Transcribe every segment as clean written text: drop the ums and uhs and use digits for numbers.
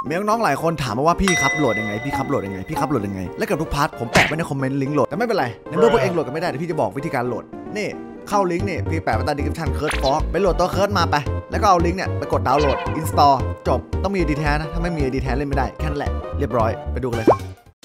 มีน้องๆหลายคนถามมาว่าพี่ครับโหลดยังไงพี่ครับโหลดยังไงพี่ครับโหลดยังไงและกับทุกพาร์ทผมแปะไว้ในคอมเมนต์ลิงก์โหลดแต่ไม่เป็นไรในเมื่อพวกเองโหลดกันไม่ได้เดี๋ยวพี่จะบอกวิธีการโหลดนี่เข้าลิงก์นี่พี่แปะไว้ใต้ดีสคริปชั่นเคิร์ดฟอกไปโหลดตัวเคิร์ดมาไปแล้วก็เอาลิงก์เนี่ยไปกดดาวน์โหลดอินสตอลจบต้องมีดีแท้นะถ้าไม่มีดีแท้เล่นไม่ได้แค่นั้นแหละเรียบร้อยไปดูกันเลยครับ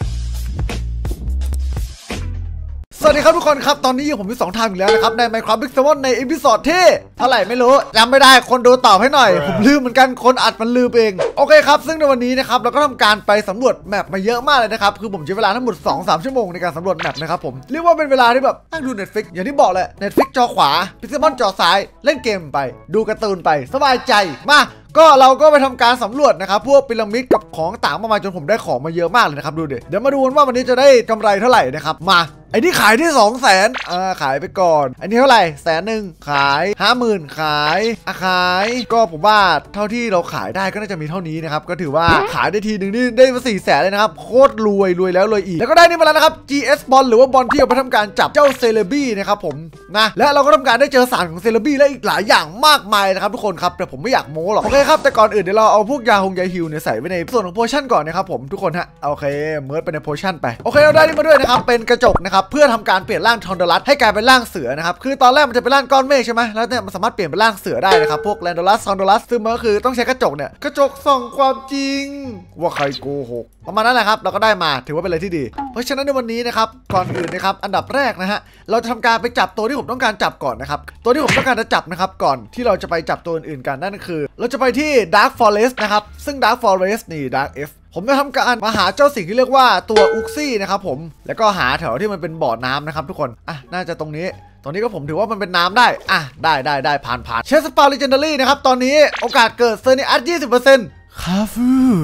สวัสดีครับทุกคนครับตอนนี้ผมมี2 ทางอีกแล้วนะครับใน Minecraft Big Salmon ในอีพิโซดที่เท่าไหร่ไม่รู้จำไม่ได้คนดูตอบให้หน่อยผมลืมเหมือนกันคนอัดมันลืมเองโอเคครับซึ่งในวันนี้นะครับเราก็ทำการไปสำรวจแมปมาเยอะมากเลยนะครับคือผมใช้เวลาทั้งหมด 2-3 ชั่วโมงในการสำรวจแมปนะครับผมเรียกว่าเป็นเวลาที่แบบนั่งดู Netflix อย่างที่บอกแหละ Netflix จอขวา Big Salmon จอซ้ายเล่นเกมไปดูการ์ตูนไปสบายใจมาก็เราก็ไปทำการสำรวจนะครับพวกพีระมิดกับของต่างมากมายจนผมได้ของมาเยอะมากเลยนะครับดูดิเดี๋ยวมาดูกันว่าวันนี้จะได้กำไรเท่าไหร่นะครับมาไอ้นี่ขายที่200,000ขายไปก่อนอันนี้เท่าไหร่100,000ขาย50,000ขายก็ผมว่าเท่าที่เราขายได้ก็น่าจะมีเท่านี้นะครับก็ถือว่าขายได้ทีนึงนี่ได้มา400,000เลยนะครับโคตรรวยแล้วรวยอีกแล้วก็ได้นี่มาแล้วนะครับ GS บอลหรือว่าบอลที่เอาไปทำการจับเจ้าเซเลบี้นะครับผมนะและเราก็ทำการได้เจอสารของเซเลบี้และอีกหลายอย่างมากมายนะครับทุกคนครับแต่ผมไม่อยากโม้หรอกโอเคครับแต่ก่อนอื่นเดี๋ยวเราเอาพวกยาฮิวเนี่ยใส่ไว้ในส่วนของโพชั่นก่อนนะครับผมทุกคนฮะโอเคเมิร์ดไปในโพชั่นไปโอเคเราได้นี่มาด้วยนะครับเป็นกระจกนะครับเพื่อทำการเปลี่ยนร่างทอนโดรัสให้กลายเป็นร่างเสือนะครับคือตอนแรกมันจะเป็นร่างก้อนเมฆใช่ไหมแล้วเนี่ยมันสามารถเปลี่ยนเป็นร่างเสือได้นะครับพวกแรนโดรัสทอนโดรัสซึ่งมันก็คือต้องใช้กระจกเนี่ยกระจกส่องความจริงว่าใครโกหกประมาณนั้นแหละครับเราก็ได้มาถือว่าเป็นอะไรที่ดีเพราะฉะนั้นในวันนี้นะครับก่อนอื่นนะครับอันดับแรกนะฮะเราจะทำการไปจับตัวที่ผมต้องการจับก่อนนะครับตัวที่ผมต้องการจะจับนะครับก่อนที่เราจะไปจับตัวอื่นๆกันนั่นคือเราจะไปที่ Dark Forest นะครับซึ่ง Dark Forest นี่ Dark F ผมจะทำการมาหาเจ้าสิ่งที่เรียกว่าตัวอุกซี่นะครับผมแล้วก็หาแถวที่มันเป็นบ่อน้ำนะครับทุกคนน่าจะตรงนี้ก็ผมถือว่ามันเป็นน้ำได้ได้ผ่านเชสปาลิเจนดารี่นะครับตอนนี้โอกาสเกิดเซอร์นิอัส 20% คาฟู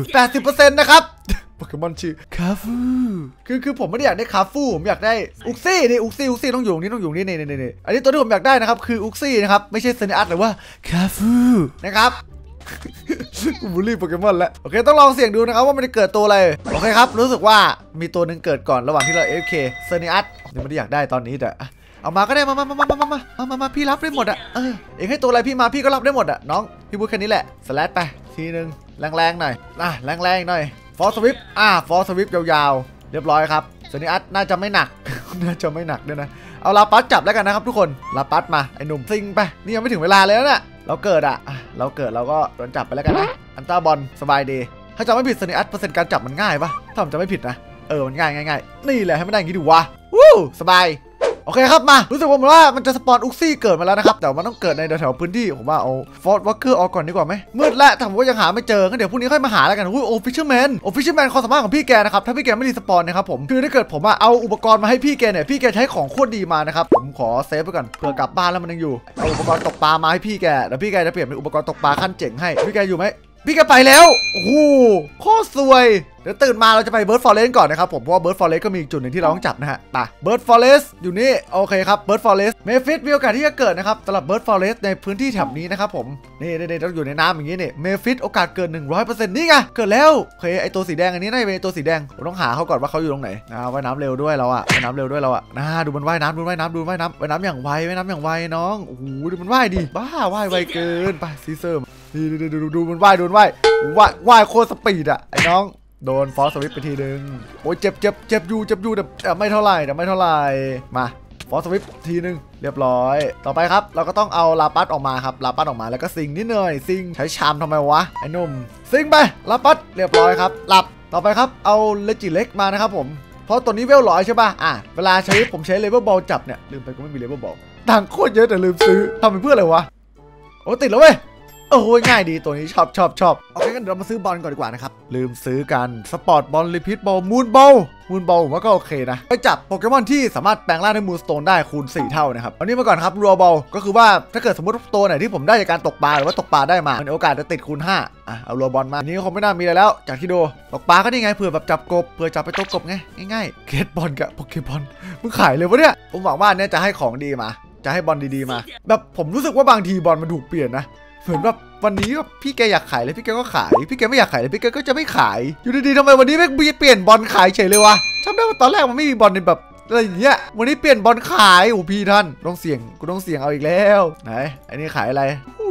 80% นะครับโปเกมอนชื่อคาฟูคือผมไม่ได้อยากได้คาฟูผมอยากได้อุกซี่นี่อุกซี่ต้องอยู่นี่อันนี้ตัวที่ผมอยากได้นะครับคืออุกซี่นะครับไม่ใช่เซอร์นิอัสหรือว่าคาฟูนะครับกูบูลลี่โปเกมอนแล้วโอเคต้องลองเสี่ยงดูนะครับว่ามันจะเกิดตัวอะไรโอเคครับรู้สึกว่ามีตัวหนึ่งเกิดก่อนระหว่างที่เรา AFK เซอร์นิอัสนี่ไม่ได้อยากได้ตอนนี้แต่เอามาก็ได้มาพี่รับได้หมดอะเองให้ตัวอะไรพี่มาพี่ก็รับได้หมดอะน้องพี่พูดแค่นี้แหละสแลชไปทีนึงแรงหน่อยแรงหน่อยฟอร์สวิปฟอร์สวิปยาวๆเรียบร้อยครับเซอร์นิอัสน่าจะไม่หนักด้วยนะเอาลาปัสจับแล้วกันนะครับทุกคนลาปัสมาไอ้หนุ่มซิงไปนี่ยังไม่ถึงเวลาเลยนะเราเกิดเราก็โดนจับไปแล้วกันนะอันต้าบอลสบายดีถ้าจำไม่ผิดเซอร์นิอัสเปอร์เซ็นต์การจับมันง่ายปะถ้าผมจำไม่ผิดนะมันง่ายนี่แหละให้มันได้อย่างนี้ดูวะวู้สบายโอเคครับมารู้สึกว่ามันจะสปอนอุกซี่เกิดมาแล้วนะครับแต่มันต้องเกิดในแถวพื้นที่ผมว่าเอาฟอร์ดวอล์กเกอร์ออกก่อนดีกว่าไหมมืดแล้วแต่ผมก็ยังหาไม่เจองั้นเดี๋ยวพรุ่งนี้ค่อยมาหาแล้วกันโอ้ฟิชเชอร์แมนความสามารถของพี่แกนะครับถ้าพี่แกไม่รีสปอนนะครับผมคือถ้าเกิดผมเอาอุปกรณ์มาให้พี่แกเนี่ยพี่แกใช้ของโคตรดีมานะครับผมขอเซฟไปก่อนเผื่อกลับบ้านแล้วมันยังอยู่เอาอุปกรณ์ตกปลามาให้พี่แกแล้วพี่แกจะเปลี่ยนเป็นอุปกรณ์ตกปลาขั้นเจ๋งให้พี่แกอยู่ไหมพี่แกไปแล้วโอ้โหโคตรสวยเดี๋ยวตื่นมาเราจะไปเบิร์ดฟอเรสต์ก่อนนะครับผมเพราะว่าเบิร์ดฟอเรสต์ก็มีจุดหนึ่งที่เราต้องจับนะฮะไปเบิร์ดฟอเรสต์อยู่นี่โอเคครับเบิร์ดฟอเรสต์เมฟิสมีโอกาสที่จะเกิดนะครับสำหรับเบิร์ดฟอเรสต์ในพื้นที่แถบนี้นะครับผมนี่ต้องอยู่ในน้ำอย่างนี้นี่เมฟิสโอกาสเกิด 100% นี่ไงเกิดแล้วโอเคไอตัวสีแดงอันนี้น่าจะเป็นตัวสีแดงผมต้องหาเขาก่อนว่าเขาอยู่ตรงไหนว่ายน้ำเร็วด้วยเราว่ายน้ำเร็วด้วยเราดูมันว่ายน้ำอย่างไวน้องโอ้โหดูมันว่ายดีบ้าว่ายไวเกินไปซีเซอร์ดูมันว่ายโคตรสปีดไอ้น้องโดนฟอสสวิปไปทีนึงโอ้ยเจ็บอยู่แต่ไม่เท่าไหร่มาฟอสสวิปทีนึงเรียบร้อยต่อไปครับเราก็ต้องเอาลาปัสออกมาครับลาปัสออกมาแล้วก็ซิงนิดหน่อยซิงใช้ชามทำไมวะไอ้นุ่มซิงไปลาปัสเรียบร้อยครับหลับต่อไปครับเอาเลจิเล็กมานะครับผมเพราะตัวนี้เวล100ใช่ป่ะเวลาผมใช้เลเวลบอลจับเนี่ยลืมไปกูไม่มีเลเวลบอลตังค์โคตรเยอะแต่ลืมซื้อทำเป็นเพื่ออะไรวะโอ้ติดแล้วเว้ยโอ้โหง่ายดีตัวนี้ชอบโอเคงั้นเดี๋ยวเรามาซื้อบอลก่อนดีกว่านะครับลืมซื้อกันสปอร์ตบอลรีพิทบอลมูนบอลผมว่าก็โอเคนะไปจับโปเกมอนที่สามารถแปลงร่างด้วยมูนสโตนได้คูณ4เท่านะครับอันนี้มาก่อนครับรัวบอลก็คือว่าถ้าเกิดสมมติตัวไหนที่ผมได้จากการตกปลาหรือว่าตกปลาได้มามันโอกาสจะติดคูณ5เอารัวบอลมาอันนี้คงไม่น่ามีอะไรแล้วจากที่ดูตกปลาก็นี่ไงเผื่อแบบจับกบเผื่อจับไปตัวกบไงง่ายๆเกตบอลกับโปเกมอนมึงขายเลยวะเนี่ยผมหวังว่าเนี่ยจะให้ของดีมาจะให้บอลดีๆมาแบบผมรู้สึกว่าบางทีบอลมันถูกเปลี่ยนนะเหมือนแบบวันนี้พี่แกอยากขายเลยพี่แกก็ขายพี่แกไม่อยากขายเลยพี่แกก็จะไม่ขายอยู่ดีๆทำไมวันนี้ไม่เปลี่ยนบอลขายเฉยเลยวะจำได้ว่าตอนแรกมันไม่มีบอลในแบบอะไรอย่างเงี้ยวันนี้เปลี่ยนบอลขายโอ้พี่ท่านต้องเสี่ยงกูต้องเสี่ยงเอาอีกแล้วไหนอันนี้ขายอะไร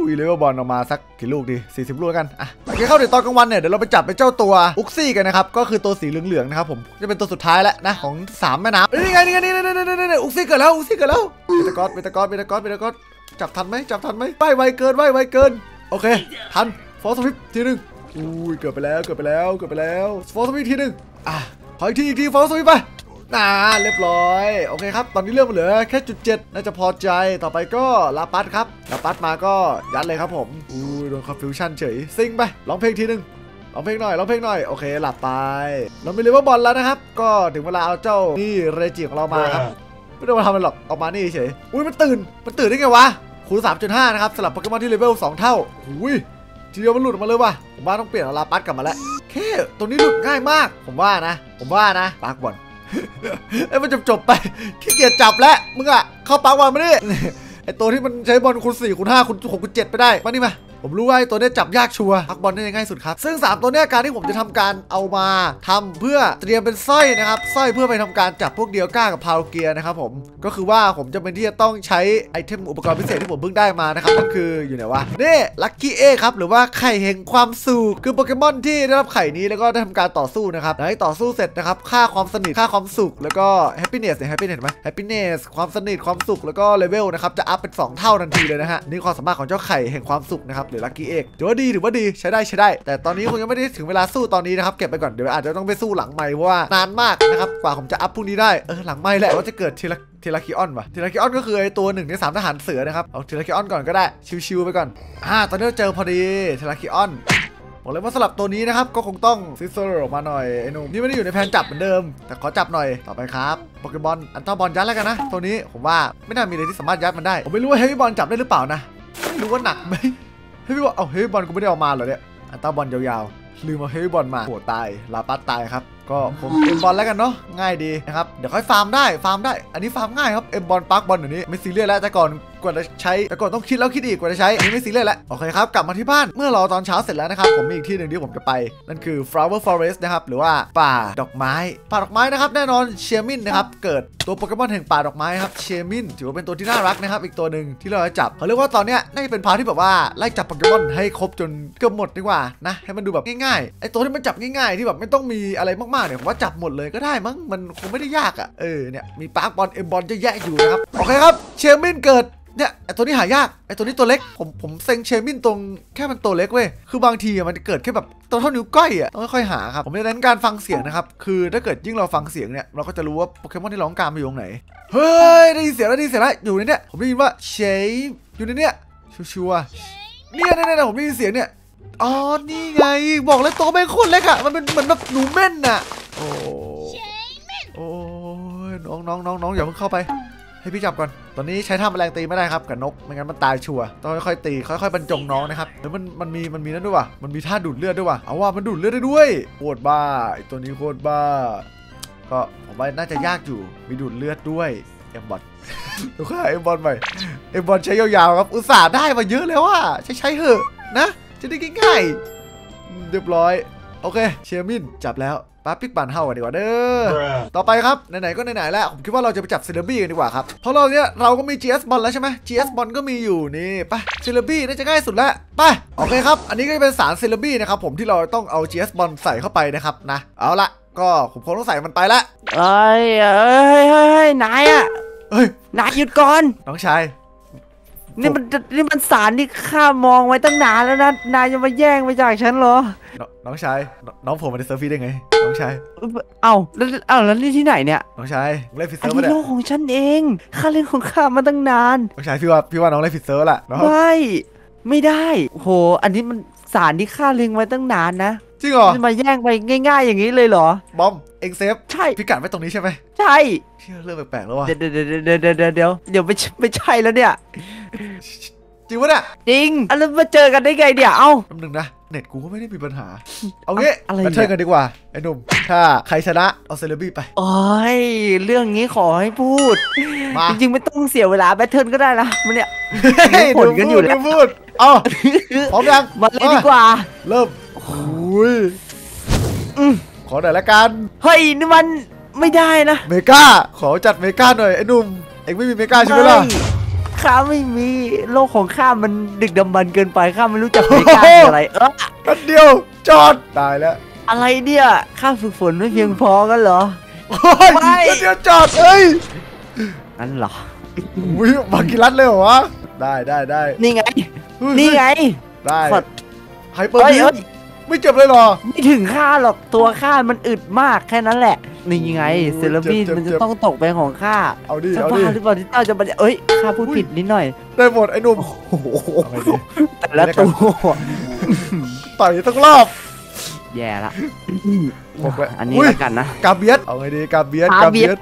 เลเวลบอลออกมาสักกี่ลูกดี40 ลูกกันอ่ะโอเคเข้าเดี๋ยวตอนกลางวันเนี่ยเดี๋ยวเราไปจับไปเจ้าตัวอุกซี่กันนะครับก็คือตัวสีเหลืองๆนะครับผมจะเป็นตัวสุดท้ายแล้วนะของ3แม่น้ำนี่ไงอุกซี่เกิดแล้วอุกซี่เกิดแล้วเบตากอสจับทันไหมไวเกินโอเคทันฟอสฟิปทีนึงอุ้ยเกิดไปแล้วฟอสฟิปทีนึงอ่ะขออีกทีฟอสฟิปไปเรียบร้อยโอเคครับตอนนี้เรื่องมันเหลือแค่0.7น่าจะพอใจต่อไปก็ลาปัสครับลาปัสมาก็ยัดเลยครับผมโดนคอนฟิวชั่นเฉยซิงไปร้องเพลงทีนึงร้องเพลงหน่อยโอเคหลับไปเรามีเลเวลบอลแล้วนะครับก็ถึงเวลาเอาเจ้านี่เรจิของเรามาครับไม่ต้องมาทำอะไรหรอกออกมานี่เฉยอุ้ยมันตื่นได้ไงวะคูณ 3.5 นะครับสำหรับโปเกมอนที่เลเวล2 เท่าอุ้ยทีเดียวมันหลุดออกมาเลยว่ะผมว่าต้องเปลี่ยนเอาลาปัสกลับมาแล้วแค่ตรงนี้หลุดง่ายมากผมว่านะปากบอลมันจบไปขี้เกียจจับแล้วมึงอะเข้าปากบอลมาดิไอตัวที่มันใช้บอลคูณ 4 คูณ 5 คูณ 6 คูณ 7ไปได้มานี่มาผมรู้ว่าไอตัวนี้จับยากชัวร์พักบอลได้ง่ายสุดครับซึ่ง3ตัวนี้การที่ผมจะทำการเอามาทำเพื่อเตรียมเป็นสร้อยนะครับสร้อยเพื่อไปทำการจับพวกเดียวก้ากับพาวเกียร์นะครับผมก็คือว่าผมจะเป็นที่จะต้องใช้ไอเทมอุปกรณ์พิเศษที่ผมเพิ่งได้มานะครับนั่นคืออยู่ไหนวะนี่ลัคกี้เอครับหรือว่าไข่แห่งความสุขคือโปเกมอนที่ได้รับไข่นี้แล้วก็ได้ทำการต่อสู้นะครับหลังจากต่อสู้เสร็จนะครับค่าความสนิทค่าความสุขแล้วก็แฮปปี้เนสเนี่ยแฮปปี้เนสไหมแฮปปี้เนสความสนิทความสุขแล้วก็เลเวลนะครับจะอัพเป็น2 เท่าทันทีเลยนะฮะนี่ความสามารถของเจ้าไข่แห่งความสุขนะครับหรือลัคกี้เอถือว่าดีใช้ได้แต่ตอนนี้คงยังไม่ได้ถึงเวลาสู้ตอนนี้นะครับเก็บไปก่อนเดี๋ยวอาจจะต้องไปสู้หลังไมค์เพราะว่านานมากนะครับกว่าผมจะอัพพรุ่งนี้ได้หลังไมค์แหละว่าจะเกิดเทราคิออนว่ะเทราคิออนก็คือไอตัว1 ใน 3ทหารเสือนะครับเอาเทราคิออนก่อนก็ได้ชิวๆไปก่อนตอนนี้เราเจอพอดีเทราคิออนบอกเลยว่าสลับตัวนี้นะครับก็คงต้องซิสเซอร์ออกมาหน่อยไอ้หนุ่มนี่ไม่ได้อยู่ในแผนจับเหมือนเดิมแต่ขอจับหน่อยต่อไปครับโปเกมอนอันต้าบอลยัดแล้วกันนะตัวนี้ผมว่าไม่น่ามีอะไรที่สามารถยัดมันได้ผมไม่รู้ว่าเฮฟวี่บอลจับได้หรือเปล่านะไม่รู้ว่าหนักไหมเฮฟวี่บอลเฮฟวี่บอลกูไม่ได้เอามาเหรอเนี่ยอันต้าบอลยาวๆลืมเอาเฮฟวี่บอลมาโหตายลาปัสตายครับก็ผมเอ็มบอลแล้วกันเนาะง่ายดีนะครับเดี๋ยวค่อยฟาร์มได้อันนี้ฟาร์มง่ายครับเอ็มบอลปาร์คบอลเดี๋ยวนี้ไม่ซีเรียสแล้วแต่ก่อนกว่าจะใช้แต่ก่อนต้องคิดแล้วคิดอีกกว่าจะใช้อันนี้ไม่ซีเรียสแล้วโอเคครับกลับมาที่บ้านเมื่อรอตอนเช้าเสร็จแล้วนะครับผมมีอีกที่หนึ่งที่ผมจะไปนั่นคือ flower forest นะครับหรือว่าป่าดอกไม้นะครับแน่นอนเชียร์มินนะครับเกิดตัวโปเกมอนแห่งป่าดอกไม้ครับเชียร์มินถือว่าเป็นตัวที่น่ารักนะครับอีกตัวหนึ่งที่เราจะจับเขาเรียกว่าตอนเนี้ยน่าจะเป็นพาร์ทที่แบบว่าไล่จับโปเกมอนให้ครบจนเกือบหมดดีกว่านะให้มันดูแบบง่ายๆไอตัวที่มันจับง่ายๆที่แบบไม่ต้องมีอะไรมากๆเนี่ยผมว่าจับหมดเลยก็ได้มั้งมันคงไม่ได้ยากอ่ะเนี่ยมีปาร์คบอลเอ็มบอลจะแยกอยู่นะครับโอเคครับเชียร์มินเกิดเนี่ยไอตัวนี้หายากไอตัวนี้ตัวเล็กผมเซ็งเชมินตรงแค่มันตัวเล็กเว้ยคือบางทีมันเกิดแค่แบบตัวเท่านิ้วก้อยอ่ะต้องค่อยๆหาครับผมจะเน้นการฟังเสียงนะครับคือถ้าเกิดยิ่งเราฟังเสียงเนี่ยเราก็จะรู้ว่าโปเกมอนที่ร้องการมาอยู่ตรงไหนเฮ้ยได้ยินเสียงแล้วอยู่ในเนี่ยผมได้ยินว่าเชฟอยู่ในเนี่ยชัวร์เนี่ยผมได้ยินเสียงเนี่ยอ๋อนี่ไงบอกเลยตัวแม่งโคตรเล็กอ่ะมันเป็นเหมือนแบบหนูเม่นน่ะโอ้น้องอย่าเพิ่งเข้าไปให้พี่จับก่อนตอนนี้ใช้ท่าแมลงตีไม่ได้ครับกับนกไม่งั้นมันตายชัวร์ต้องค่อยๆตีค่อยๆบรรจงน้องนะครับแล้วมันมีนั่นด้วยว่ะมันมีท่าดูดเลือดด้วยว่ะเอาว่ามันดูดเลือดได้ด้วยโคตรบ้าตัวนี้โคตรบ้าก็ผมว่าน่าจะยากอยู่มีดูดเลือดด้วยเอ็มบอลดูค่ะเอ็มบอลใหม่เอ็มบอลใช้ยาวๆครับอุตส่าห์ได้มาเยอะแล้วว่ะใช้เถอะนะจะได้ง่ายๆเรียบร้อยโอเคเชียร์มินจับแล้วป้าปิ๊กปันเฮากันดีกว่าเด้อต่อไปครับไหนๆก็ไหนๆแล้วผมคิดว่าเราจะไปจับเซเลบี้กันดีกว่าครับเพราะเราก็มี GS บอลแล้วใช่ไหม GS บอลก็มีอยู่นี่ไปเซเลบี้น่าจะง่ายสุดแล้วไปโอเคครับอันนี้ก็จะเป็นสารเซเลบี้นะครับผมที่เราต้องเอา GS บอลใส่เข้าไปนะครับนะเอาละก็ผมคงต้องใส่มันไปละเฮ้ยนายอ่ะนายหยุดก่อนน้องชายนี่มันสารที่ข้ามองไว้ตั้งนานแล้วนะนายจะมาแย่งไปจากฉันเหรอน้องชายน้องผมมาในเซิร์ฟฟี่ได้ไงน้องชายเอ้าแล้วนี่ที่ไหไหนเนี่ยน้องชายเล่นฟิเซิร์ฟอันนี้โลกของฉันเองข้าเล่นของข้ามาตั้งนานน้องชายพี่ว่าน้องเล่นฟิเซิร์ฟแหละไม่ได้โหอันนี้มันสารที่ข้าเล็งไว้ตั้งนานนะจริงเหรอจะมาแย่งไปง่ายๆอย่างนี้เลยเหรอบอมเอ็งเซฟใช่พิกัดไว้ตรงนี้ใช่ไหมใช่เชื่อเรื่องแปลกๆแล้วว่ะเดี๋ยวไม่ใช่แล้วเนี่ยจริงวะเนี่ยจริงแล้วมาเจอกันได้ไงเดี๋ยวแป๊บนึงนะเน็ตกูก็ไม่ได้มีปัญหาเอางี้มาเทิร์นกันดีกว่าไอ้หนุ่มถ้าใครชนะเอาเซเลบี้ไปโอ้ยเรื่องนี้ขอให้พูดจริงๆไม่ต้องเสียเวลาแบทเทิลก็ได้นะมันเนี่ยผลกันอยู่แล้วพูดเอาพร้อมยังมาเลยดีกว่าเริ่มขอหน่อยละกันเฮ้ยนี่มันไม่ได้นะเมกาขอจัดเมกาหน่อยไอ้หนุ่มเอ็งไม่มีเมกาใช่ไหมล่ะข้ข้าไม่มีโลกของข้ามันดึกดำบรรพ์เกินไปข้าไม่รู้จักในการอะไรแป๊บเดียวจอดตายแล้วอะไรเนี่ยข้าฝึกฝนไม่เพียงพอกันเหรอไม่เดี๋ยวจอดเอ้ยนั่นเหรออุ้ยบังกิรัตเลยเหรอวะได้นี่ไงได้ไฮเปอร์บีมไม่เจ็บเลยหรอไม่ถึงข้าหรอกตัวข้ามันอึดมากแค่นั้นแหละนี่ไงเซเลบี้มันจะต้องตกเป็นของข้าเอาดิหรือเปล่าที่เจ้าจะข้าพูดผิดนิดหน่อยได้หมดไอ้หนุ่มแต่ละตัวต่อยทั้งรอบแย่ละอันนี้แล้วกันนะกาเบียสเอาไงดีกาเบียส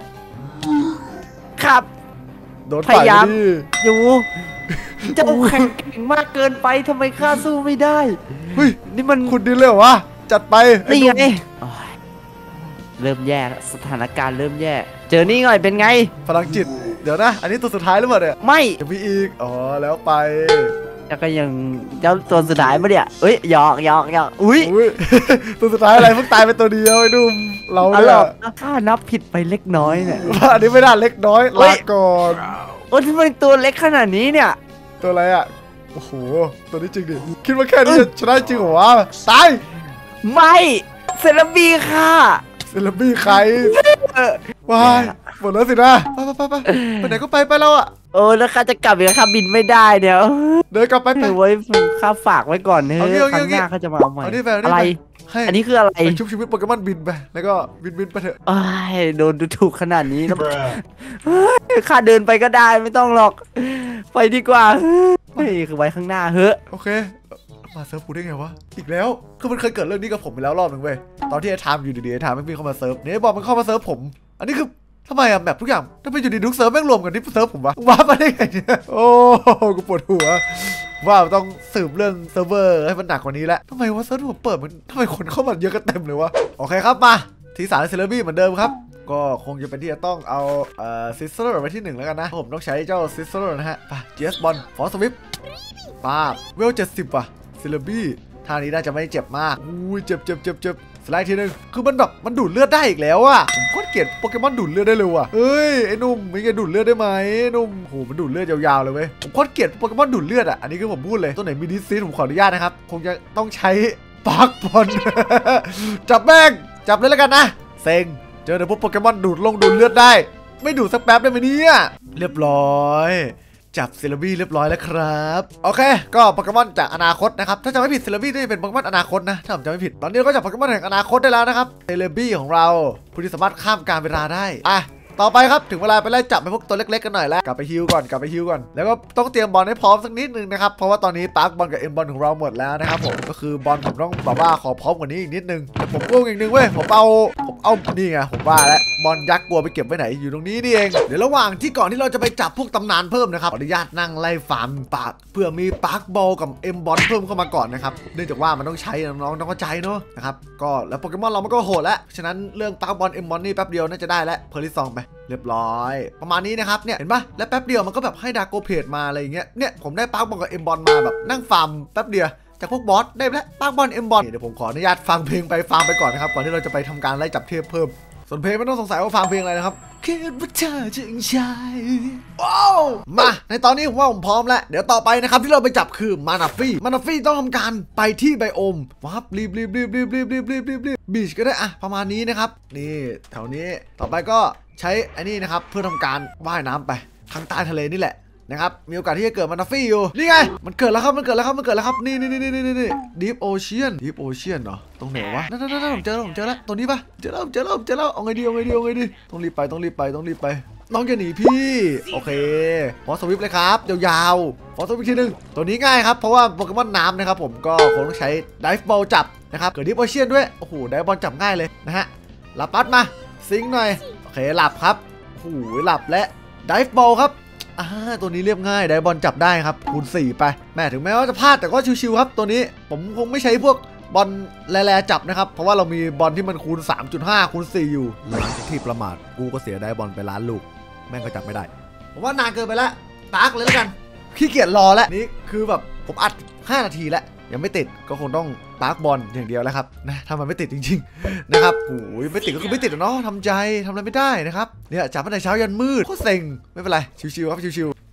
ครับโดนพยายามอยู่เจ้าแข็งมากเกินไปทำไมข้าสู้ไม่ได้เฮ้ยนี่มันคุณดีเลยเหรอวะจัดไปนี่ไงเริ่มแย่แล้วสถานการณ์เริ่มแย่เจอนี่หน่อยเป็นไงพลังจิตเดี๋ยวนะอันนี้ตัวสุดท้ายหรือเปล่าเนี่ยไม่มีอีกอ๋อแล้วไปแล้วก็ยังเจ้าตัวสุดท้ายมาเนี่ยหยอกอุ้ยตัวสุดท้ายอะไรเพิ่งตายไปตัวเดียวไอ้ดุมเราเนี่ยข้านับผิดไปเล็กน้อยเนี่ยอันนี้ไม่ได้เล็กน้อยลาก่อนทำไมตัวเล็กขนาดนี้เนี่ยตัวอะไรอ่ะโอ้โหตัวนี้จริงดิคิดว่าแค่นี้ชนะจริงเหรอวะตายไม่เซเลบี้ค่ะเซเลบี้ใครว้ายหมดแล้วสินะไปไหนก็ไปเราอ่ะแล้วข้าจะกลับอีกข้าบินไม่ได้เนี่ยเดินกลับไปไว้ข้าฝากไว้ก่อนเฮ้ยครั้งหน้าเขาจะมาเอาใหม่อะไรอันนี้คืออะไรชุบชีวิตโปเกมอนบินไปแล้วก็บินไปเถอะโดนดูถูกขนาดนี้แล้วข้าเดินไปก็ได้ไม่ต้องหรอกไปดีกว่าคือไว้ข้างหน้าเฮ้ยโอเคมาเซิร์ฟกูได้ไงวะอีกแล้วคือมันเคยเกิดเรื่องนี้กับผมไปแล้วรอบหนึ่งเว้ยตอนที่ไอ้ไทม์อยู่ดีๆไอ้ไทม์ไม่มีเข้ามาเซิร์ฟเนี่ยบอกมันเข้ามาเซิร์ฟผมอันนี้คือทำไมอะแบบทุกอย่างถ้าไปอยู่ดีทุกเซิร์ฟแม่งรวมกันที่เซิร์ฟผมวะว้ามาได้ไงเนี่ยโอ้กูปวดหัวว่าต้องสืบเรื่องเซิร์ฟเวอร์ให้มันหนักกว่านี้แล้วทำไมว่าเซิร์ฟผมเปิดมันทำไมคนเข้ามาเยอะกันเต็มเลยวะโอเคครับมาทีสารเซเลบี้เหมือนเดิมครับก็คงจะเป็นที่จะต้องเอาซิสเตอร์ไว้ที่1แล้วกันนะผมต้องใช้เจ้าซิสเตอร์นะฮะไปเจสบอลฟอสวิปป้าเวล70ว่ะเซเลบี้ท่านี้น่าจะไม่เจ็บมากอุ้ยเจ็บสไลด์ทีนึงคือมันแบบมันดูดเลือดได้อีกแล้วอ่ะผมโคตรเกลียดโปเกมอนดูดเลือดได้เลยว่ะเฮ้ยไอ้นุ่มไม่แกดูดเลือดได้ไหมนุ่มโหมันดูดเลือดยาวๆเลยเว้ยผมโคตรเกลียดโปเกมอนดูดเลือดอ่ะอันนี้คือผมพูดเลยตัวไหนมีดิสซีผมขออนุญาตนะครับคงจะต้องใช้ปาร์คบอลจับแม่งจับเลยแล้วกันนะเซ็งเจอแต่พวกโปเกมอนดูดเลือดได้ไม่ดูดสักแป๊บได้ไหมเนี่ยเรียบร้อยจับเซเลบี้เรียบร้อยแล้วครับโอเคก็โปเกมอนจากอนาคตนะครับถ้าจำไม่ผิดเซเลบี้นี่เป็นโปเกมอนอนาคตนะถ้าผมจำไม่ผิดตอนนี้เราก็จับโปเกมอนแห่งอนาคตได้แล้วนะครับเซเลบี้ของเราผู้ที่สามารถข้ามกาลเวลาได้ต่อไปครับถึงเวลาไปไล่จับไปพวกตัวเล็กๆกันหน่อยแล้วกลับไปฮิวก่อนแล้วก็ต้องเตรียมบอลให้พร้อมสักนิดนึงนะครับเพราะว่าตอนนี้ปาร์คบอลกับเอ็มบอลของเราหมดแล้วนะครับผมก็คือบอลผมต้องแบบว่าขอพร้อมกว่านี้อีกนิดนึงแต่ผมก็อีกนึงเว้ยผมเอานี่ไงผมว่าแล้วบอลยักษ์กลัวไปเก็บไว้ไหนอยู่ตรงนี้นี่เองเดี๋ยวระหว่างที่ก่อนที่เราจะไปจับพวกตำนานเพิ่มนะครับขออนุญาตนั่งไล่ฟาร์มปากเพื่อมีปาร์คบอลกับเอ็มบอลเพิ่มเข้ามาก่อนนะครับเนื่องจากว่ามันต้องใช้น้องต้องเข้าใจเนาะนะครับก็แล้วโปเกมอนเรามันก็โหดแล้วฉะนั้นเรื่องปาร์คบอลเอ็มบอลนี่แป๊บเดียวน่าจะได้แล้วเพอร์ลิซองไปเรียบร้อยประมาณนี้นะครับเนี่ยเห็นปะแล้วแป๊บเดียวมันก็แบบให้ดาโกเพจมาอะไรอย่างเงี้ยเนี่ยผมได้ปาร์คบอลกับเอ็มบอลมาแบบนั่งฟาร์มแป๊บเดียวจากพวกบอสได้แล้วปาร์คบอลเอ็มบอลเดี๋ยวผมขออนุญาตฟังเพลงไปฟาร์มไปก่อนนะครับก่อนที่เราจะไปทำการไล่จับเทพเพิ่มส่วนเพลงไม่ต้องสงสัยว่าฟังเพลงอะไรนะครับคิดว่าเธอจึงใช่มาในตอนนี้ผมว่าผมพร้อมแล้วเดี๋ยวต่อไปนะครับที่เราไปจับคือมานาฟี่ต้องทำการไปที่ไบโอมวับรีบบีชก็ได้อะประมาณนี้นะครับนี่แถวนี้ต่อไปก็ใช้อันนี้นะครับเพื่อทำการว่ายน้ำไปทางใต้ทะเลนี่แหละนะครับมีโอกาสที่จะเกิดมานาฟี่อยู่นี่ไงมันเกิดแล้วครับนี่ดีฟโอเชียนเหรอตรงไหนวะนั่นผมเจอแล้วตรงนี้ปะเจอแล้วเอาไงดีต้องรีบไปน้องจะหนีพี่โอเคฟอสวิปเลยครับยาวๆฟอสวิปทีนึงตัวนี้ง่ายครับเพราะว่าโปเกมอนน้ำนะครับผมก็คงต้องใช้ไดฟ์บอลจับนะครับเกิดดีฟโอเชียนด้วยโอ้โหไดฟ์บอลจับง่ายเลยนะฮะหลับปัดมาซิงหน่อยโอเคหลับครับโอ้โหหลับและไดฟ์บอลครับตัวนี้เรียบง่ายได้บอลจับได้ครับคูณ4ไปแม่ถึงแม้ว่าจะพลาดแต่ก็ชิวๆครับตัวนี้ผมคงไม่ใช้พวกบอลแร่จับนะครับเพราะว่าเรามีบอลที่มันคูณ 3.5 คูณ 4อยู่หลังจากที่ประมาทกูก็เสียได้บอลไปล้านลูกแม่งก็จับไม่ได้ผมว่านานเกินไปแล้วตากเลยแล้วกันขี้เกียจรอแล้วนี่คือแบบผมอัด5 นาทีแล้วยังไม่ติดก็คงต้องปาร์คบอลอย่างเดียวแล้วครับนะถ้ามันไม่ติดจริงๆนะครับโอ้ยไม่ติดก็คือไม่ติดเนาะทำใจทำอะไรไม่ได้นะครับเนี่ยจับตั้งแต่เช้ายันมืดโคตรเซ็งไม่เป็นไรชิวๆครับชิวๆ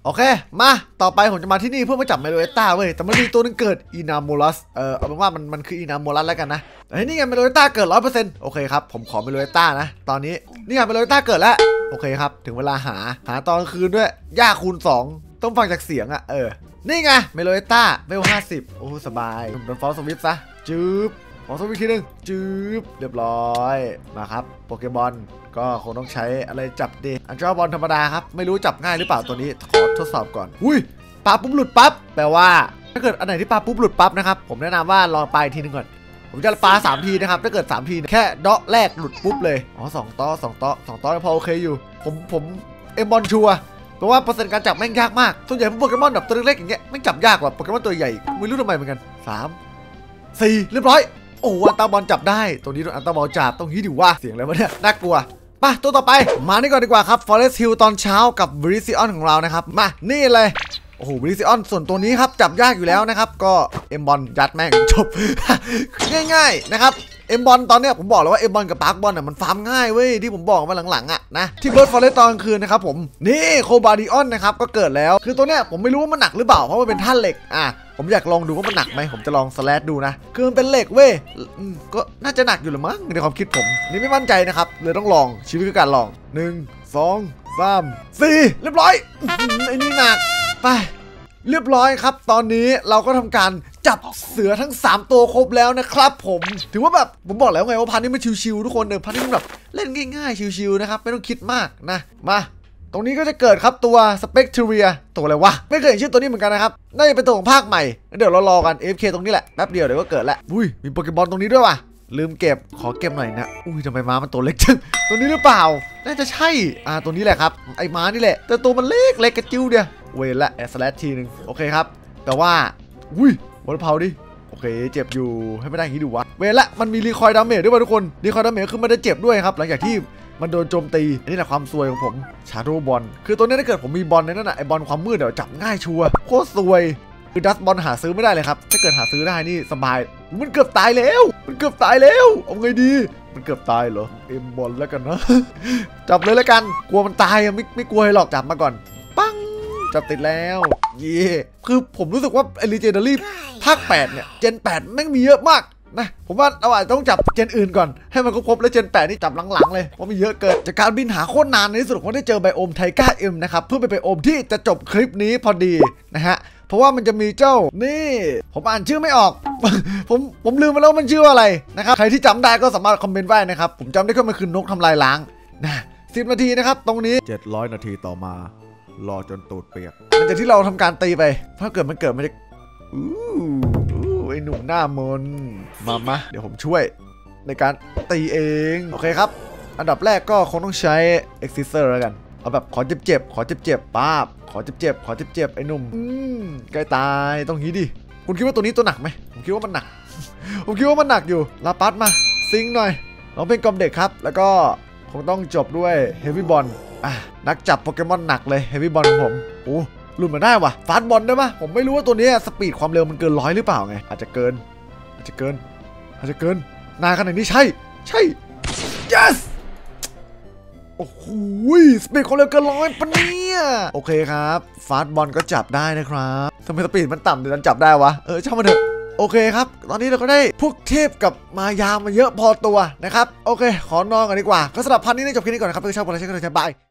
โอเคมาต่อไปผมจะมาที่นี่เพื่อมาจับเมโลเอต้าเว้ยแต่มันมีตัวนึงเกิดอีนาโมลัสเอาเป็นว่ามันคืออีนาโมลัสแล้วกันนะเฮ้ยนี่ไงเมโลเอต้าเกิด 100% โอเคครับผมขอเมโลเอต้านะตอนนี้นี่ไงเมโลเอต้าเกิดแล้วโอเคครับถึงเวลาหาตอนกลางคืนด้วยยากคูณ2ต้องฟังจากเสียงอะนี่ไงเมโลเอต้าเวล50โอ้สบายโดนฟอลสวิตซะจืบฟอลสวิตทีนึงจืบเรียบร้อยมาครับโปเกมอนก็คงต้องใช้อะไรจับดีอันเจ้าบอลธรรมดาครับไม่รู้จับง่ายหรือเปล่าตัวนี้ขอทดสอบก่อนอุ้ยปลาปุ๊บหลุดปั๊บแปลว่าถ้าเกิดอันไหนที่ปลาปุ๊บหลุดปั๊บนะครับผมแนะนำว่าลองปลาทีนึงก่อนผมจะปลา3ทีนะครับถ้าเกิด3ทีแค่เดาะแรกหลุดปุ๊บเลยอ๋อ2ต่อพอโอเคอยู่ผมเอ็มบอลชัวเพราะว่าเปอร์เซ็นต์การจับแม่งยากมากส่วนใหญ่พวกโปเกมอนแบบตัวเล็กๆอย่างเงี้ยแม่งจับยากกว่าโปเกมอนตัวใหญ่ไม่รู้ทำไมเหมือนกัน3 4เรียบร้อยโอ้อันตาบอลจับได้ตัวนี้โดนอันตาบอลจับต้องฮีดิว่าเสียงอะไรวะเนี่ยน่ากลัวมาตัวต่อไปมานี่ก่อนดีกว่าครับ Forest Hill ตอนเช้ากับ Virizion ของเรานะครับมานี่เลยโอ้โห Virizion ส่วนตัวนี้ครับจับยากอยู่แล้วนะครับก็เอ็มบอลยัดแม่งจบ ง่ายๆนะครับเอ็มบอลตอนเนี้ยผมบอกเลยว่าเอ็มบอลกับปาร์คบอลน่ะมันฟาร์มง่ายเว้ยที่ผมบอกมาหลังๆอ่ะนะที่เบิร์ดฟอเรสต์ตอนกลางคืนนะครับผมนี่โคบาดิออนนะครับก็เกิดแล้วคือตัวเนี้ยผมไม่รู้ว่ามันหนักหรือเปล่าเพราะมันเป็นท่าเหล็กผมอยากลองดูว่ามันหนักไหมผมจะลองสแลชดูนะคือมันเป็นเหล็กเว้ยก็น่าจะหนักอยู่หรือมั้งในความคิดผมนี่ไม่มั่นใจนะครับเลยต้องลองชีวิตคือการลอง1 2 3 4เรียบร้อยไอ้นี่หนักไปเรียบร้อยครับตอนนี้เราก็ทำการจับเสือทั้ง3ตัวครบแล้วนะครับผมถือว่าแบบผมบอกแล้วไงว่าพันนี้มันชิวๆทุกคนพันนี้มันแบบเล่นง่ายๆชิวๆนะครับไม่ต้องคิดมากนะมาตรงนี้ก็จะเกิดครับตัวสเปกเทเรียตัวอะไรวะไม่เคยเห็นชื่อตัวนี้เหมือนกันนะครับน่าจะเป็นตัวของภาคใหม่เดี๋ยวเรารอกัน AFK ตรงนี้แหละแป๊บเดียวเดี๋ยวก็เกิดแล้วอุ้ยมีโปเกมอนตรงนี้ด้วยว่ะลืมเก็บขอเก็บหน่อยนะอุ้ยทำไมม้ามันตัวเล็กจังตัวนี้หรือเปล่าน่าจะใช่ตัวนี้แหละครับไอ้ม้านี่แหละแต่ตัวมันเล็กกระจิ้วเดียวเวรละสแลชทีนึงโอเคครับแต่ว่าอุ้ยบอลเผาดิโอเคเจ็บอยู่ให้ไม่ได้อย่างนี้ดูวะเวรละมันมีรีคอยดาเมจด้วยทุกคนรีคอยดาเมจคือมันจะเจ็บด้วยครับหลังจากที่มันโดนโจมตีนี่แหละความซวยของผมชาโดว์บอลคือตัวนี้ถ้าเกิดผมมีบอลในนั้นไอบอลความมืดเดี๋ยวจับง่ายชัวร์โคตรซวยคือดัสบอลหาซื้อไม่ได้เลยครับถ้าเกิดหาซื้อได้นี่สบายมันเกือบตายแล้วเอาไงดีมันเกือบตายเหรอเอ็มบอลแล้วกันนะจับเลยแล้วกันกลัวมันตายไม่กลัวหรอกจับมาก่อนปังจับติดแล้วเย่คือผมรู้สึกว่าไอรีเจนดารี่ภาค8เนี่ยเจน8แม่งมีเยอะมากนะผมว่าเราอาจจะต้องจับเจนอื่นก่อนให้มันครบแล้วเจน8นี่จับหลังๆเลยเพราะมีเยอะเกินจากการบินหาโคตรนานในที่สุดผมได้เจอไบโอมไทก้าเอ็มนะครับเพื่อไปไบโอมที่จะจบคลิปนี้พอดีนะฮะเพราะว่ามันจะมีเจ้านี่ผมอ่านชื่อไม่ออก ผมลืมไปแล้วมันชื่อว่าอะไรนะครับใครที่จำได้ก็สามารถคอมเมนต์ไว้นะครับผมจำได้แค่มันคือนกทำลายล้างนะ10 นาทีนะครับตรงนี้700 นาทีต่อมารอจนตูดเปียกหลังจากที่เราทำการตีไปถ้าเกิดมันไม่ได้ไอ้หนุ่มหน้ามนมาเดี๋ยวผมช่วยในการตีเองโอเคครับอันดับแรกก็คงต้องใช้ Excisor แล้วกันเอาแบบขอเจ็บป้าบขอเจ็บไอ้หนุ่มใกล้ตายต้องงี้ดิคุณคิดว่าตัวนี้ตัวหนักไหมผมคิดว่ามันหนัก ผมคิดว่ามันหนักอยู่ลาปัสมาซิงหน่อยร้องเพลงกล่อมเด็กครับแล้วก็คงต้องจบด้วยเฮฟวี่บอลนักจับโปเกมอนหนักเลยเฮฟวี่บอลของผมโอ้หลุดมาได้ว่ะฟาสต์บอลได้ปะผมไม่รู้ว่าตัวนี้สปีดความเร็วมันเกิน100หรือเปล่าไงอาจจะเกินนานขนาดนี้ใช่ yes โอ้โหสปีดความเร็วเกิน100ปะเนี่ยโอเคครับฟาสต์บอลก็จับได้นะครับทำไมสปีดมันต่ำเดี๋ยวนั้นจับได้วะช่างมันเถอะโอเคครับตอนนี้เราก็ได้พวกเทพกับมายามาเยอะพอตัวนะครับโอเคขอนอนกันดีกว่าก็สำหรับพันนี้ได้จบแค่นี้ก่อนนะครับเพื่อชอบคนละใช้ก็เลยใช้บาย